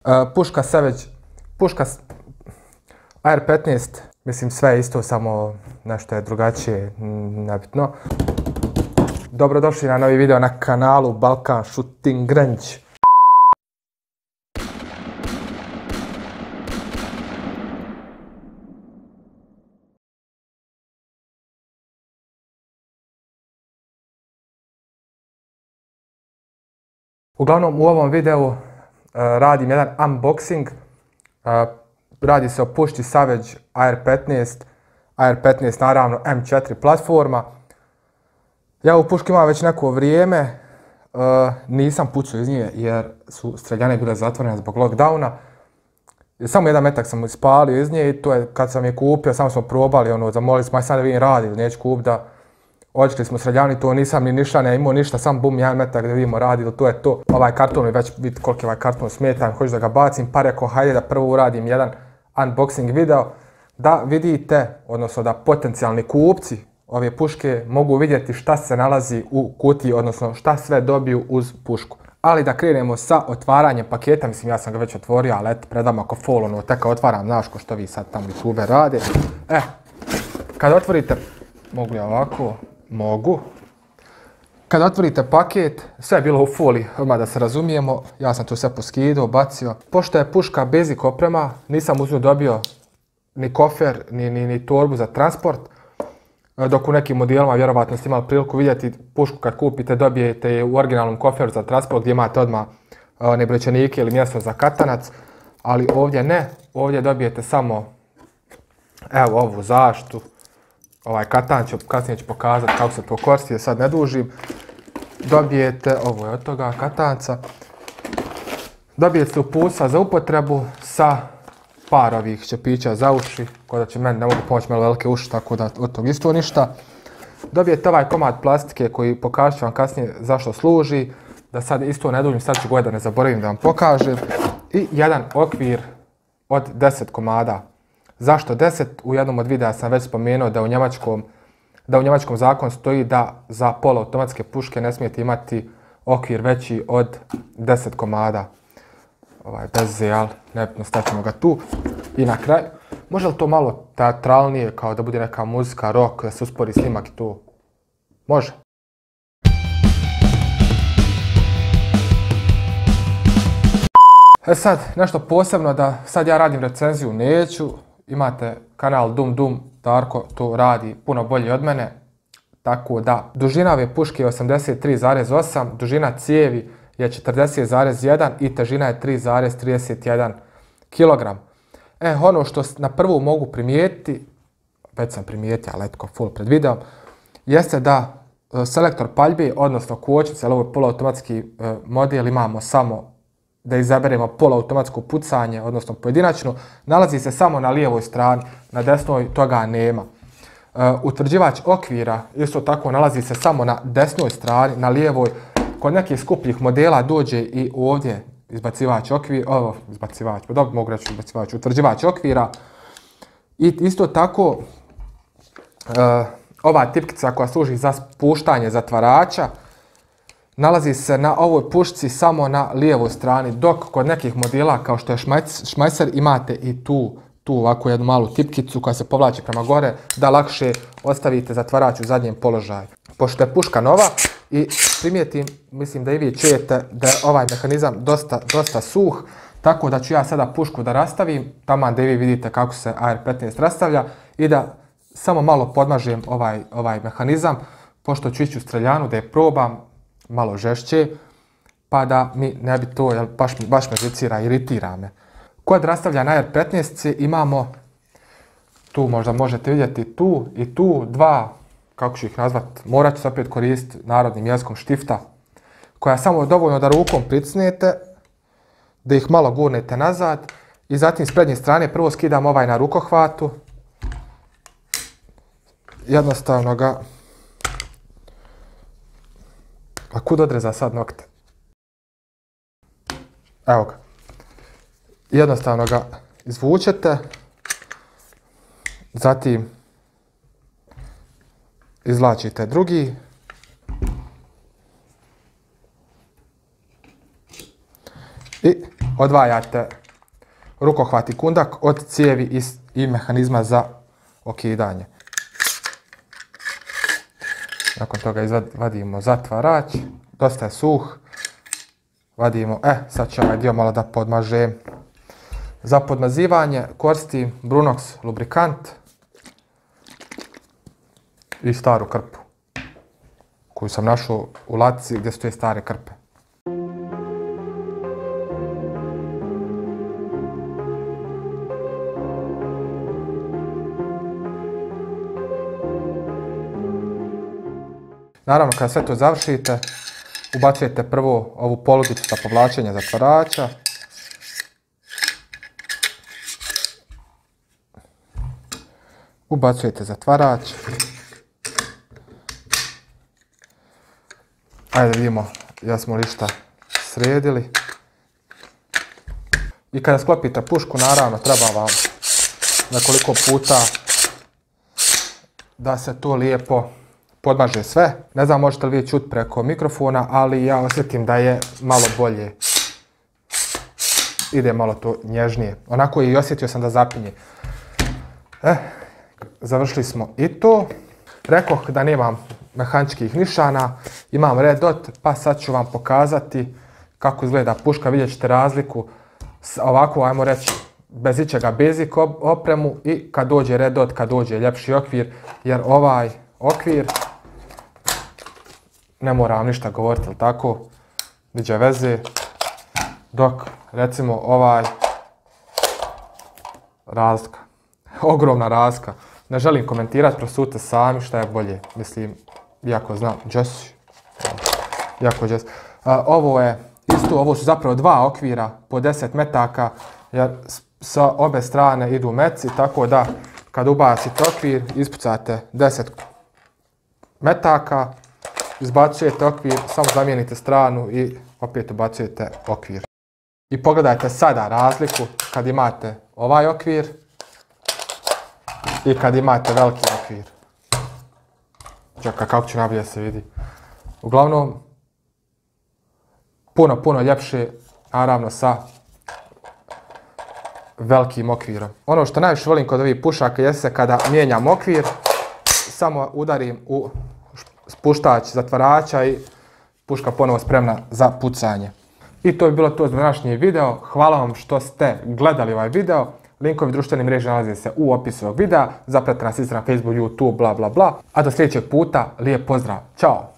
Puška Savage, puška AR-15, mislim sve je isto, samo nešto je drugačije, nebitno. Dobrodošli na novi video na kanalu Balkan Shooting Range. Uglavnom u ovom videu radim jedan unboxing. Radi se o pušci Savage AR-15. AR-15 naravno M4 platforma. Ja ovu pušku imam već neko vrijeme. Nisam pucao iz nje jer su streljane bile zatvorene zbog lockdowna. Samo jedan metak sam ispalio iz nje i to je kad sam je kupio, samo smo probali, zamolili smo aj sad da vidim radi ili neću kupiti da očekali smo streljani, to nisam ni ništa, ne imao ništa, sam bum, jedan metak da vidimo radi, to je to. Ovaj karton mi već vidite koliko je ovaj karton smeta, hoću da ga bacim, pa rekao hajde da prvo uradim jedan unboxing video, da vidite, odnosno da potencijalni kupci ove puške mogu vidjeti šta se nalazi u kutiji, odnosno šta sve dobiju uz pušku. Ali da krenemo sa otvaranjem paketa, mislim ja sam ga već otvorio, ali eto predam ako fol, teka otvaram, znaš ko što vi sad tamo YouTube rade. Kad otvorite, mogu li ovako? Mogu. Kad otvorite paket, sve je bilo u foliji, odmah da se razumijemo, ja sam tu sve poskidao, bacio. Pošto je puška basic oprema, nisam uz nju dobio ni kofer, ni torbu za transport. Dok u nekim modelima vjerovatno ste imali priliku vidjeti pušku kad kupite, dobijete je u originalnom koferu za transport gdje imate odmah nebrojčanike ili mjesto za katanac. Ali ovdje ne, ovdje dobijete samo evo ovu zaštitu. Ovaj katan ću, kasnije ću pokazati kako se to koristi, sad ne dužim. Dobijete, ovo je od toga katanca. Dobijete uputstva za upotrebu sa par ovih čepića za uši, koji da će meni, ne mogu pomoći malo velike uši, tako da od tog isto ništa. Dobijete ovaj komad plastike koji pokažu ću vam kasnije zašto služi. Da sad isto ne dužim, sad ću ga da ne zaboravim da vam pokažem. I jedan okvir od 10 komada. Zašto 10? U jednom od videa sam već spomenuo da u njemačkom zakonu stoji da za poluautomatske puške ne smijete imati okvir veći od 10 komada. Bez zijal, nebitno, stavimo ga tu. I na kraju, može li to malo teatralnije, kao da bude neka muzika, rock, da se uspori snimak i to? Može. Sad, nešto posebno da sad ja radim recenziju, neću. Imate kanal Dum Dum, Darko to radi puno bolje od mene. Tako da, dužina ove puške je 83,8, dužina cijevi je 40,1 i težina je 3,31 kg. Ono što na prvu mogu primijetiti, već sam primijetio, ali etko full pred videom, jeste da selektor paljbe, odnosno kočnice, ali ovo je poluautomatski model, imamo samo da izaberemo poluautomatsko pucanje, odnosno pojedinačno, nalazi se samo na lijevoj strani, na desnoj toga nema. Utvrđivač okvira isto tako nalazi se samo na desnoj strani, na lijevoj. Kod nekih skupljih modela dođe i ovdje izbacivač okvira, utvrđivač okvira. I isto tako ova tipkica koja služi za spuštanje zatvarača nalazi se na ovoj pušci samo na lijevoj strani, dok kod nekih modela kao što je Schmeisser imate i tu ovako jednu malu tipkicu koja se povlači prema gore da lakše ostavite zatvarač u zadnjem položaju. Pošto je puška nova i primijetim, mislim da i vi čujete da je ovaj mehanizam dosta suh, tako da ću ja sada pušku da rastavim, taman da i vi vidite kako se AR-15 rastavlja i da samo malo podmažem ovaj mehanizam, pošto ću ići u streljanu da je probam malo žešće, pa da mi ne bi to, jer baš me žicira, iritira me. Kod rastavljanja AR-15 imamo, tu možda možete vidjeti, tu i tu dva, kako ću ih nazvat, morat ću se opet koristiti narodnim jezikom, štifta, koja samo dovoljno da rukom pricnete, da ih malo gurnete nazad i zatim s prednje strane prvo skidam ovaj na rukohvatu, jednostavno ga, a kud odreza sad nokte? Evo ga. Jednostavno ga izvučete, zatim izvlačite drugi i odvajate rukohvat i kundak od cijevi i mehanizma za okidanje. Nakon toga vadimo zatvarač, dosta je suh, vadimo, sad će ovaj dio malo da podmažem. Za podmazivanje koristim Brunox lubrikant i staru krpu koju sam našao u latici gdje stoje stare krpe. Naravno, kada sve to završite, ubacujete prvo ovu polugicu za povlačenje zatvarača. Ubacujete zatvarač. Ajde vidimo jesmo li šta sredili. I kada sklopite pušku, naravno treba vam nekoliko puta da se to lijepo podmaže sve. Ne znam možete li vi čuti preko mikrofona, ali ja osjetim da je malo bolje. Ide malo to nježnije. Onako i osjetio sam da zapinje. Završili smo i to. Rekoh da nemam mehaničkih nišana, imam red dot, pa sad ću vam pokazati kako izgleda puška. Vidjet ćete razliku ovako, ajmo reći, bez ičega basic opremu i kad dođe red dot, kad dođe ljepši okvir, jer ovaj okvir, ne moram ništa govoriti, ali tako, niđe veze, dok recimo ovaj razlika, ogromna razlika. Ne želim komentirati, prosudite sami šta je bolje, mislim, iako znam, ovo je isto, ovo su zapravo dva okvira po 10 metaka, jer sa obe strane idu meci, tako da kad ubacite okvir, ispucate 10 metaka, izbacujete okvir, samo zamijenite stranu i opet ubacujete okvir. I pogledajte sada razliku kad imate ovaj okvir i kad imate veliki okvir. Čekaj kako će najbolje se vidi. Uglavnom, puno ljepše, naravno sa velikim okvirom. Ono što najviše volim kod ovih pušaka jeste kada mijenjam okvir, samo udarim u spuštač zatvarača i puška ponovo spremna za pucanje. I to bi bilo to za današnji video. Hvala vam što ste gledali ovaj video. Linkovi društvenih mreža nalaze se u opisu ovog videa. Zapratite nas Instagram, Facebook, YouTube, bla bla bla. A do sljedećeg puta, lijep pozdrav. Ćao!